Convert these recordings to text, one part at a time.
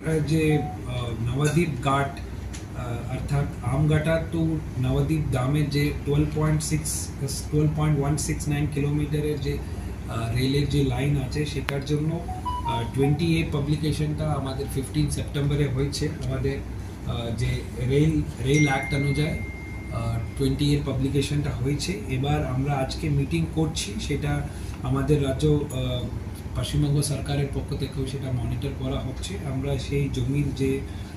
যে নবদ্বীপ ঘাট অর্থাৎ আমঘাটা টু নবদ্বীপ দামের যে 12.169 কিলোমিটারের যে রেলের যে লাইন আছে সেটার জন্য 20A পাবলিকেশনটা আমাদের 15 সেপ্টেম্বরে হয়েছে। আমাদের যে রেল অ্যাক্ট অনুযায়ী 20A পাবলিকেশনটা হয়েছে। এবার আমরা আজকে মিটিং করছি, সেটা আমাদের রাজ্য পশ্চিমবঙ্গ সরকারের পক্ষ থেকেও সেটা মনিটর করা হচ্ছে। আমরা সেই জমির যে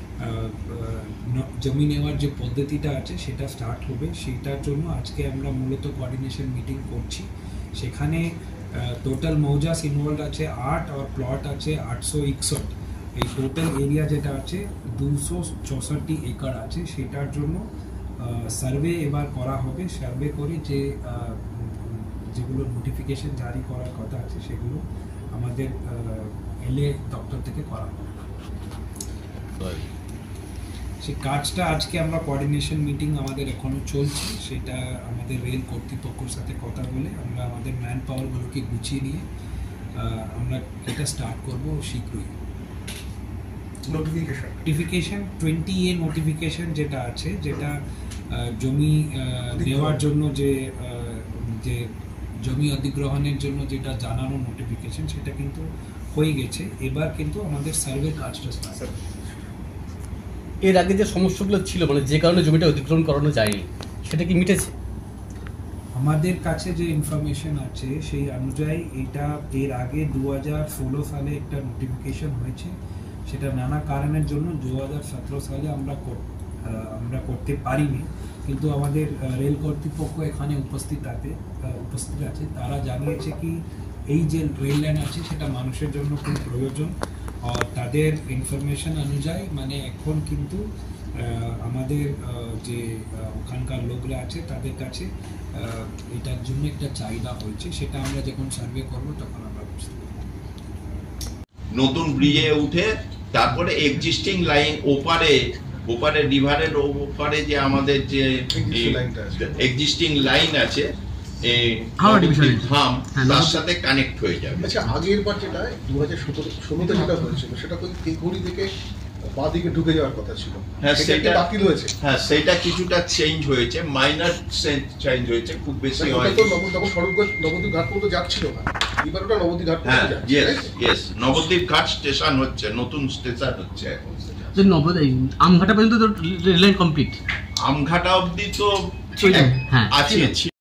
জমি নেওয়ার যে পদ্ধতিটা আছে সেটা স্টার্ট হবে, সেটার জন্য আজকে আমরা মূলত কোঅর্ডিনেশন মিটিং করছি। সেখানে টোটাল মৌজাস ইনভলভ আছে 8 আর প্লট আছে 861। এই টোটাল এরিয়া যেটা আছে 264 একর আছে। সেটার জন্য সার্ভে এবার করা হবে। সার্ভে করে যেগুলো নোটিফিকেশন জারি করার কথা আছে সেগুলো আমাদের এলএ দপ্তর থেকে করা হবে। সেই কাজটা আজকে আমরা কোঅর্ডিনেশন মিটিং আমাদের এখনো চলছে, সেটা আমাদের রেল কর্তৃপক্ষের সাথে কথা বলে আমরা আমাদের ম্যান পাওয়ারগুলোকে গুছিয়ে নিয়ে আমরা এটা স্টার্ট করব শীঘ্রই। নোটিফিকেশন 20A নোটিফিকেশন যেটা আছে, যেটা জমি নেওয়ার জন্য যে জমি অধিগ্রহণের জন্য যেটা জানানো নোটিফিকেশন, সেটা কিন্তু হয়ে গেছে। এবার কিন্তু আমাদের সার্ভে কাজটা স্টার্ট। এর আগে যে সমস্যাগুলো ছিল, মানে যে কারণে জমিটা অধিগ্রহণ করানো যায়নি, সেটা কি মিটেছে? আমাদের কাছে যে ইনফরমেশন আছে সেই অনুযায়ী এটা এর আগে 2016 সালে একটা নোটিফিকেশন হয়েছে। সেটা নানা কারণের জন্য 2017 সালে আমরা করতে পারিনি, কিন্তু আমাদের রেল কর্তৃপক্ষ এখানে উপস্থিত আছে। তারা জানিয়েছে কি এই যে রেল লাইন আছে সেটা মানুষের জন্য খুব প্রয়োজন, আর তাদের ইনফরমেশন অনুযায়ী মানে এখন কিন্তু আমাদের যে ওখানকার লোকরা আছে তাদের কাছে এটার জন্য একটা চাহিদা হয়েছে। সেটা আমরা যখন সার্ভে করবো তখন আমরা বুঝতে পারবো। নতুন ব্রিজে উঠে তারপরে এক্সিস্টিং লাইন ওপারে রিভারের ওপারে যে আমাদের যে এক্সিস্টিং লাইন আছে তার সাথে কানেক্ট হয়ে যাবে। আচ্ছা, আগের বার যেটা 2016-তে যেটা হয়েছিল সেটা তো তেঘুড়ি থেকে বাদিকে ঢুকে যাওয়ার কথা ছিল। হ্যাঁ, সেটা বাতিল হয়েছে। হ্যাঁ, সেটা কিছুটা চেঞ্জ হয়েছে, মাইনর চেঞ্জ হয়েছে, খুব বেশি হয়নি। তখন সড়কগঞ্জ নবদ্বীপ ঘাট পর্যন্ত যাচ্ছিল না, এবার ওটা নবদ্বীপ ঘাট পর্যন্ত যাচ্ছে। নবদ্বীপ ঘাট স্টেশন হচ্ছে, নতুন স্টেশন হচ্ছে এখন। আমঘাটা পর্যন্ত তো রেল লাইন কমপ্লিট, আমঘাটা অবধি তো আছে।